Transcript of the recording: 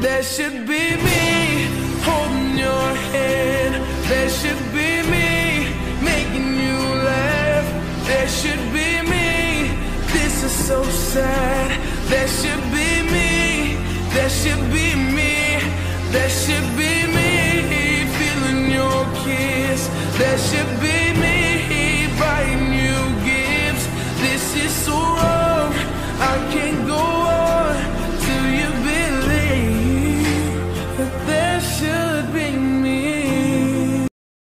There should be me holding your hand. There should be me making you laugh. There should be me. This is so sad. There should be me. There should be me. There should be me feeling your kiss. There should be